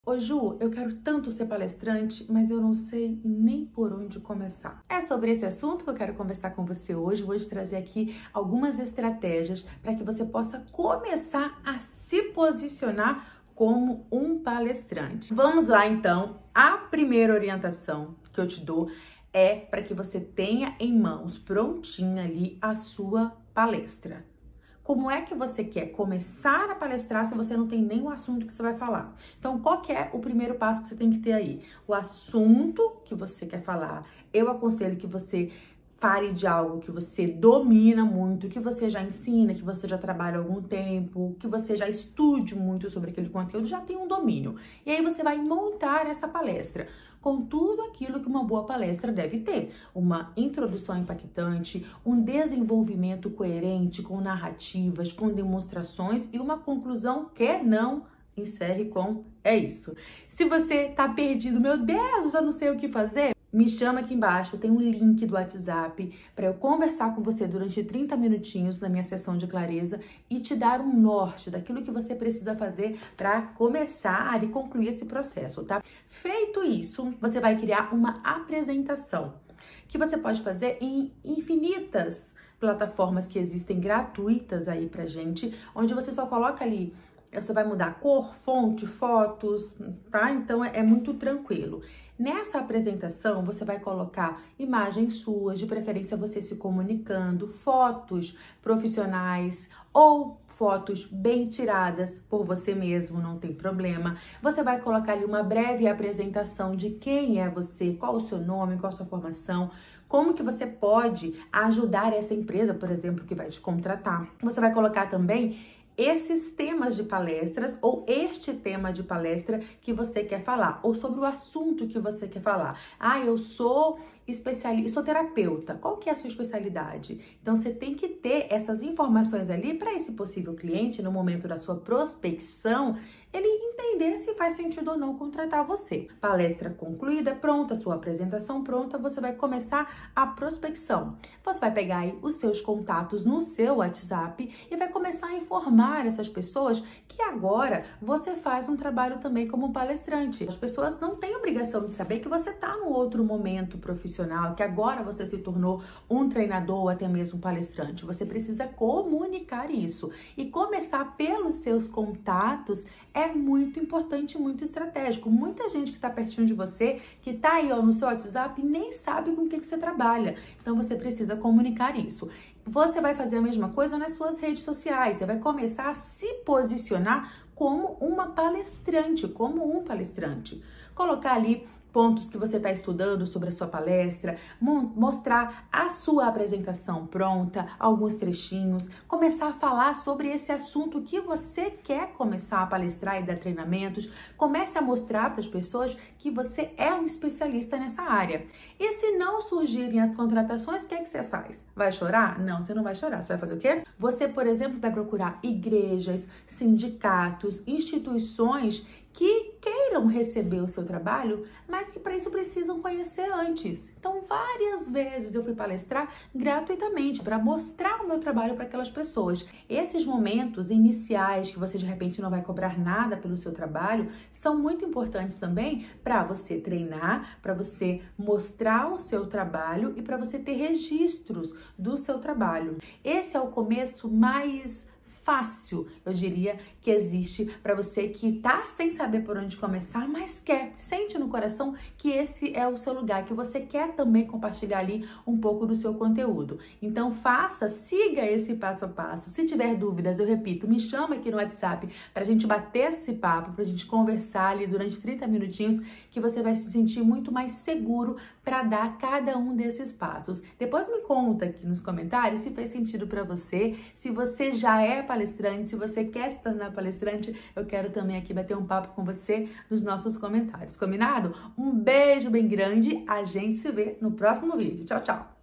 Ô Ju, eu quero tanto ser palestrante, mas eu não sei nem por onde começar. É sobre esse assunto que eu quero conversar com você hoje. Vou te trazer aqui algumas estratégias para que você possa começar a se posicionar como um palestrante. Vamos lá então. A primeira orientação que eu te dou é para que você tenha em mãos prontinha ali a sua palestra. Como é que você quer começar a palestrar se você não tem nem o assunto que você vai falar? Então, qual que é o primeiro passo que você tem que ter aí? O assunto que você quer falar. Eu aconselho que você fale de algo que você domina muito, que você já ensina, que você já trabalha há algum tempo, que você já estude muito sobre aquele conteúdo, já tem um domínio. E aí você vai montar essa palestra com tudo aquilo que uma boa palestra deve ter. Uma introdução impactante, um desenvolvimento coerente com narrativas, com demonstrações e uma conclusão que não encerre com é isso. Se você tá perdido, meu Deus, eu já não sei o que fazer, me chama aqui embaixo, tem um link do WhatsApp para eu conversar com você durante 30 minutinhos na minha sessão de clareza e te dar um norte daquilo que você precisa fazer para começar e concluir esse processo, tá? Feito isso, você vai criar uma apresentação que você pode fazer em infinitas plataformas que existem gratuitas aí pra gente, onde você só coloca ali, você vai mudar cor, fonte, fotos, tá? Então é muito tranquilo. Nessa apresentação, você vai colocar imagens suas, de preferência você se comunicando, fotos profissionais ou fotos bem tiradas por você mesmo, não tem problema. Você vai colocar ali uma breve apresentação de quem é você, qual o seu nome, qual a sua formação, como que você pode ajudar essa empresa, por exemplo, que vai te contratar. Você vai colocar também esses temas de palestras ou este tema de palestra que você quer falar ou sobre o assunto que você quer falar. Ah, eu sou especialista, sou terapeuta. Qual que é a sua especialidade? Então você tem que ter essas informações ali para esse possível cliente no momento da sua prospecção, ele entender se faz sentido ou não contratar você. Palestra concluída, pronta, sua apresentação pronta, você vai começar a prospecção. Você vai pegar aí os seus contatos no seu WhatsApp e vai começar a informar essas pessoas que agora você faz um trabalho também como palestrante. As pessoas não têm obrigação de saber que você está num outro momento profissional, que agora você se tornou um treinador ou até mesmo um palestrante. Você precisa comunicar isso e começar pelos seus contatos é muito importante, muito estratégico. Muita gente que está pertinho de você, que está aí ó, no seu WhatsApp, nem sabe com o que você trabalha. Então você precisa comunicar isso. Você vai fazer a mesma coisa nas suas redes sociais. Você vai começar a se posicionar como uma palestrante, como um palestrante. Colocar ali pontos que você está estudando sobre a sua palestra, mostrar a sua apresentação pronta, alguns trechinhos, começar a falar sobre esse assunto que você quer começar a palestrar e dar treinamentos, comece a mostrar para as pessoas que você é um especialista nessa área. E se não surgirem as contratações, o que é que você faz? Vai chorar? Não, você não vai chorar. Você vai fazer o quê? Você, por exemplo, vai procurar igrejas, sindicatos, instituições que queiram receber o seu trabalho, mas que para isso precisam conhecer antes. Então, várias vezes eu fui palestrar gratuitamente para mostrar o meu trabalho para aquelas pessoas. Esses momentos iniciais que você de repente não vai cobrar nada pelo seu trabalho são muito importantes também para você treinar, para você mostrar o seu trabalho e para você ter registros do seu trabalho. Esse é o começo mais fácil, eu diria, que existe para você que tá sem saber por onde começar, mas quer, sente no coração que esse é o seu lugar, que você quer também compartilhar ali um pouco do seu conteúdo. Então faça, siga esse passo a passo. Se tiver dúvidas, eu repito, me chama aqui no WhatsApp pra gente bater esse papo, pra gente conversar ali durante 30 minutinhos, que você vai se sentir muito mais seguro para dar cada um desses passos. Depois me conta aqui nos comentários se fez sentido para você, se você já é palestrante, se você quer se tornar palestrante, eu quero também aqui bater um papo com você nos nossos comentários, combinado? Um beijo bem grande, a gente se vê no próximo vídeo. Tchau, tchau!